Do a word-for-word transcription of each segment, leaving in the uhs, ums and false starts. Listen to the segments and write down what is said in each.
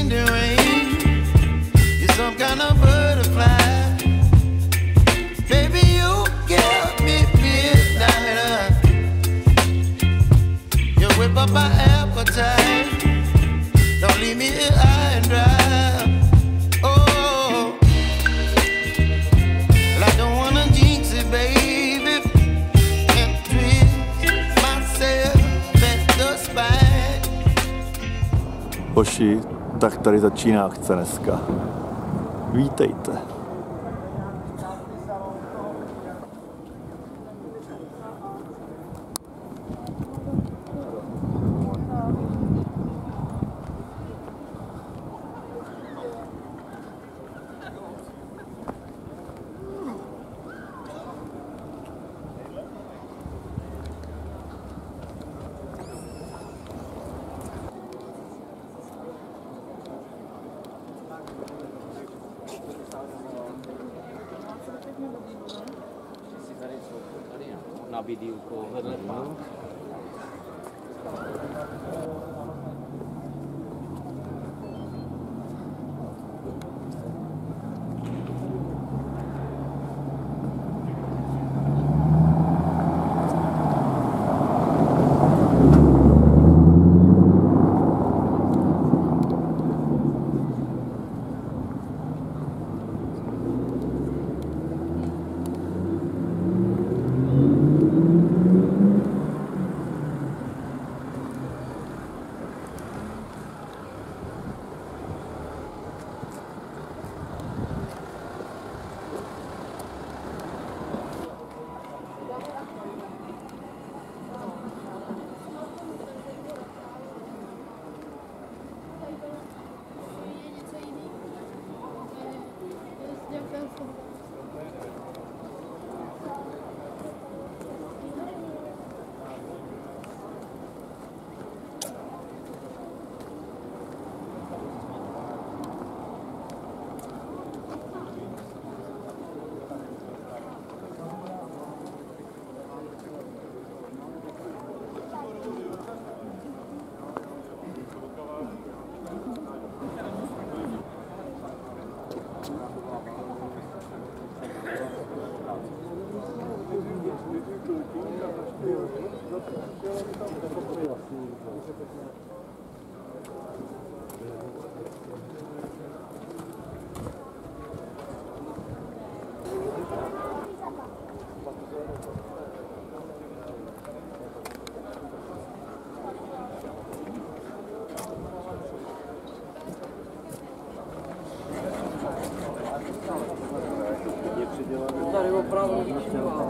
in the rain. You're some kind of butterfly. Baby, you give me midnight. You whip up my appetite. Don't leave me here high and dry. Oh, well, I don't wanna jinx it, baby. Can't twist myself at the spine. Hoši, tak tady začíná akce dneska. Vítejte. Na vidíku vedle pánu. Tady opravdu výčivá.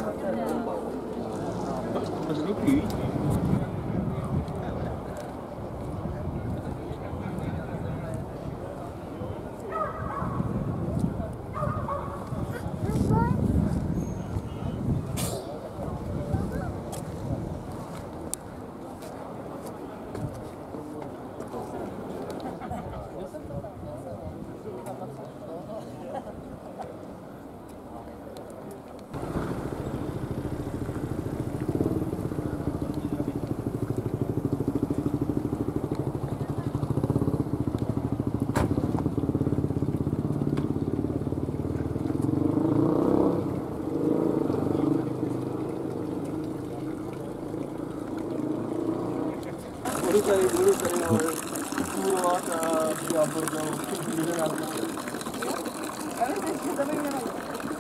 Budu tady, budu tady kůrovat a dělat bordel, bude na to. Ale teď to bych měla.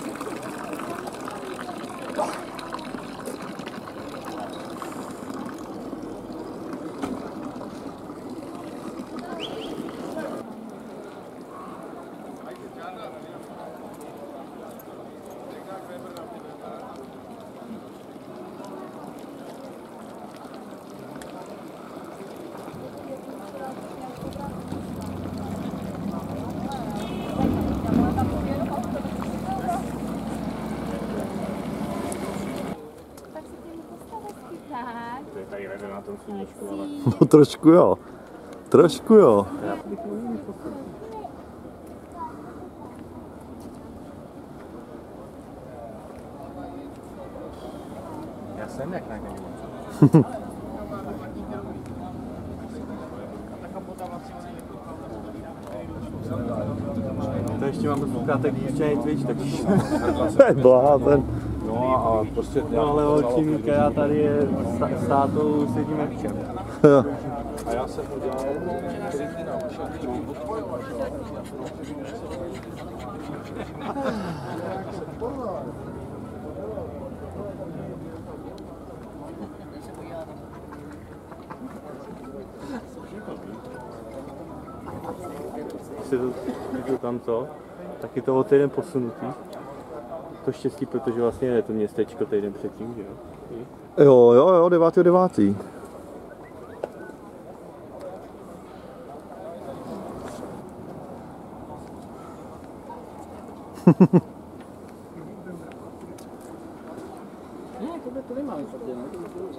To je tady vede na tom sluníčku, ale... No trošku jo. Trošku jo. Já jsem jak na něj. ještě mám poslouchátek puštěný Twitch, takže... Blázen. No a prostě... No ale holčím, která tady je s tátou s jedním Evčem. A já jsem udělal, který ty naučil. Si to, to tam to, taky to o týden posunutý. To štěstí, protože vlastně je to městečko týden předtím, že jo? Jo, jo, jo, devátý devátý. Ne, tohle to nemáme špatně, ne?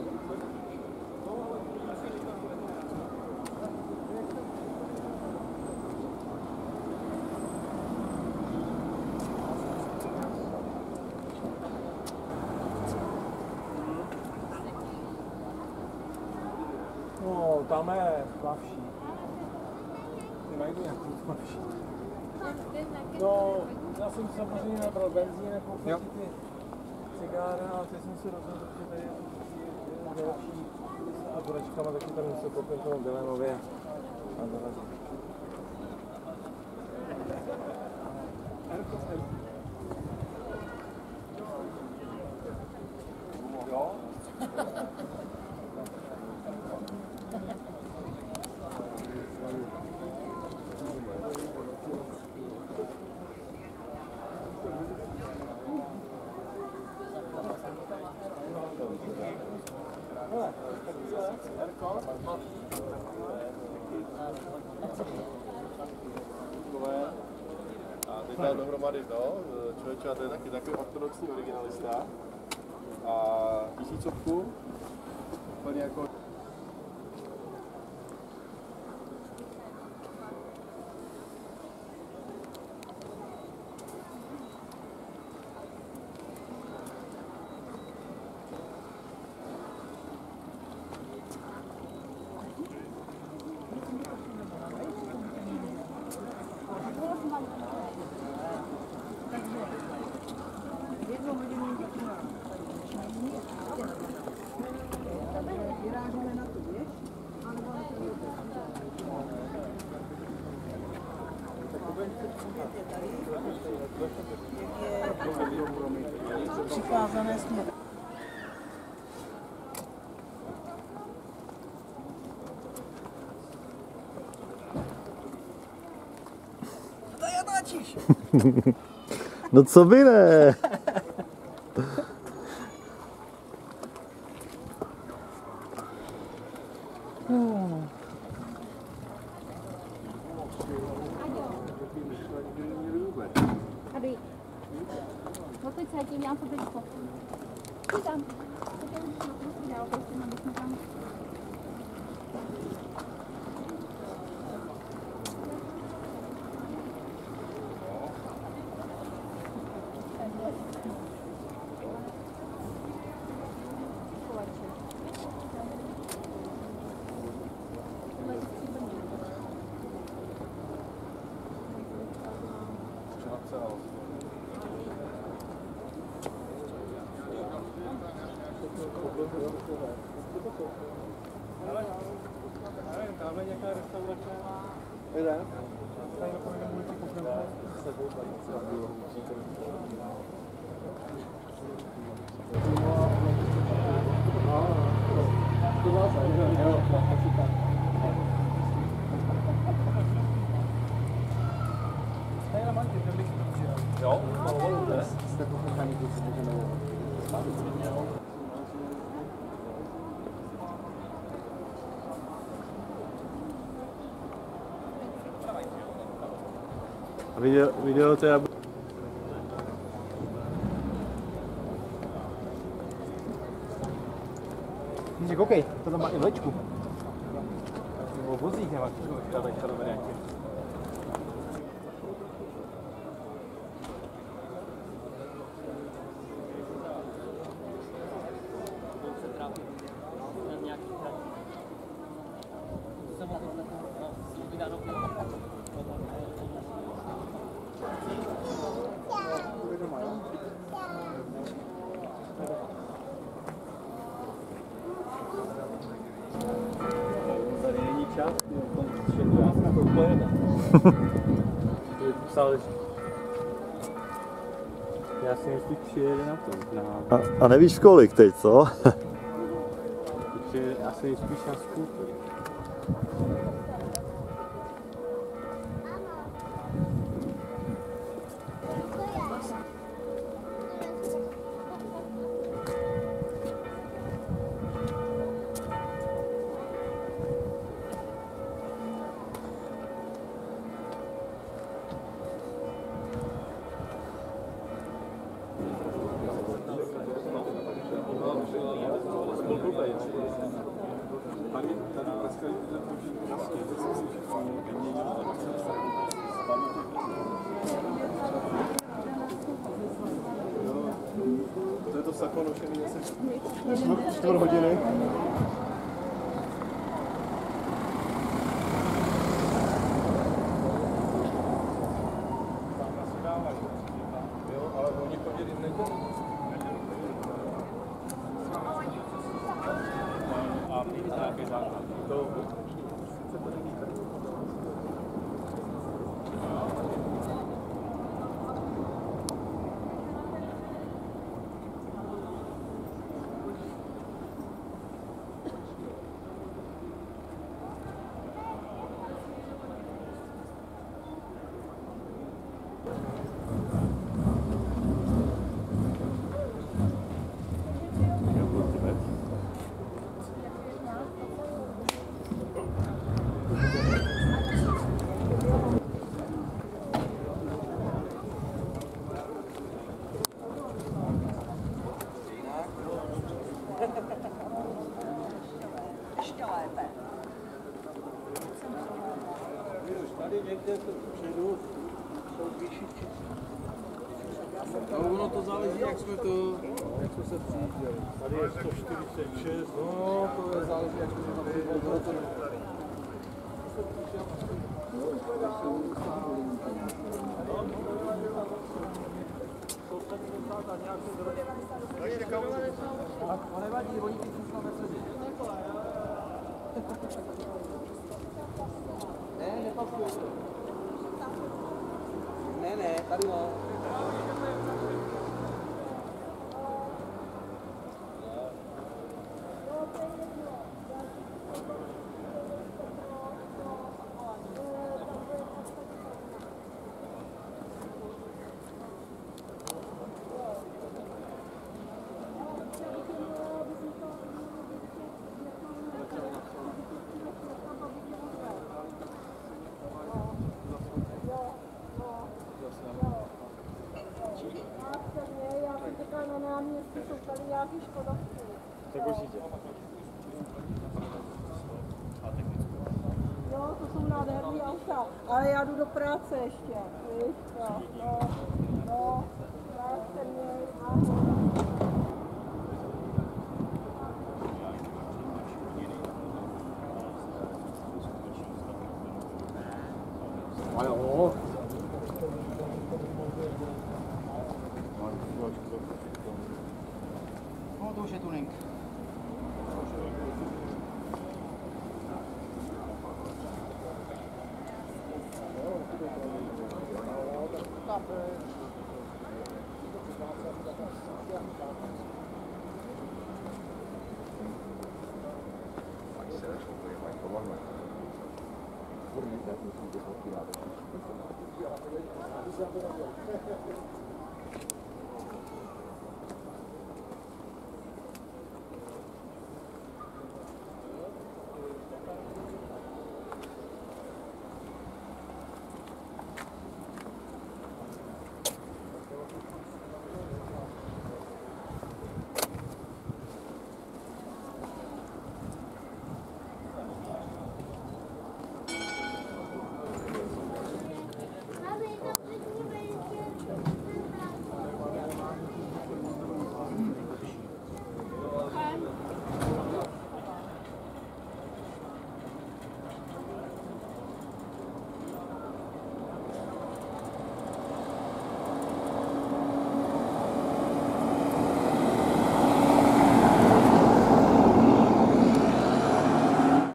No, tam je plavší. Najdu nějakou plavší. No, já jsem samozřejmě nabral benzín a koupil si ty cigára a teď jsem si rozhodl, že tady je další a burečkama taky tam se koupím tomu Dylanově a dorazím. Jo? A teď dal dohromady to, člověče, a to je taky takový ortodoxní originalista. A tisícovku, úplně jako... Přikázané jsme. To je natáčíš. No co by ne? Tady. No teď se tím, já to teď fotku. Ty tam. Já opustím, abychom tam. Tamhle nějaká restaurace. Jde? Tady napovědem budete pokračovat s sebou tady. To vás je, jo, asi tak. Tady na Mantě, ten bych to přijel. Jo, malovalo to, ne? Jste pochopení, když se můžeme stavit. A viděl, viděl to já... Víš, koukej, to tam má i vlečku. Nebo vozík nemáš, ta teďka do variantě. Záleží. Já si myslím, že přijede na tom. Na... A, a nevíš kolik teď, co? Takže asi nejspíš na skútr. To je to sako nošený asi čtvrt hodiny. Jo, ale oni chodili v neděli. A nějaký základ. To se to není tak. Ještě lépe. Tady někde to předu jsou vyšiči. No ono to záleží, jak jsme to, jak jsme se přijížděli. Tady je sto čtyřicet šest. No, to je záleží, jak jsme to přijížděli. To nevadí, oni ty čísla nesedí. Ne, nepasují. Ne, ne, tady no. Tak určitě. Jo, to jsou nádherný auta, ale já jdu do práce ještě, víš, no, no, no, práce mě, A jo. No to už je tuning.